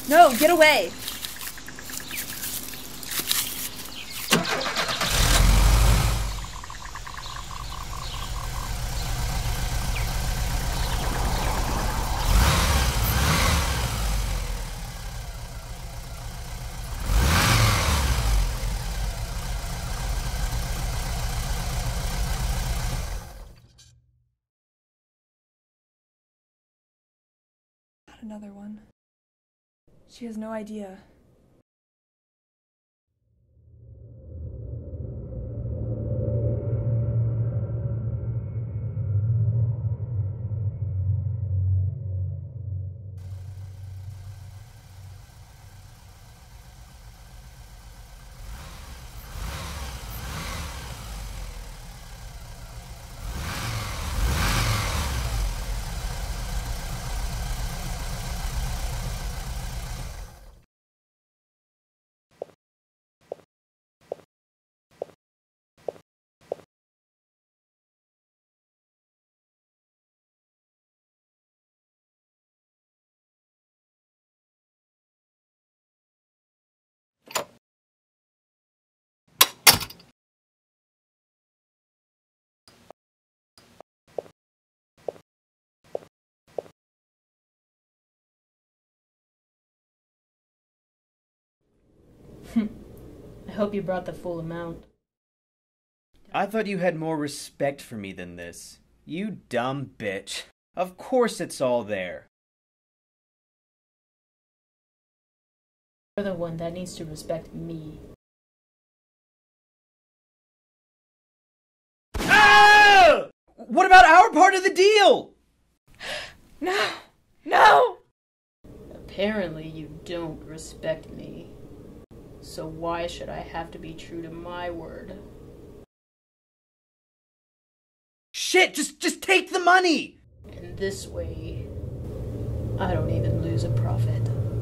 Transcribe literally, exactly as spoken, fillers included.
No, get away! Another one. She has no idea. I hope you brought the full amount. I thought you had more respect for me than this. You dumb bitch. Of course it's all there. You're the one that needs to respect me. Ah! What about our part of the deal? No! No! Apparently you don't respect me. So why should I have to be true to my word? Shit, just just take the money! And this way, I don't even lose a profit.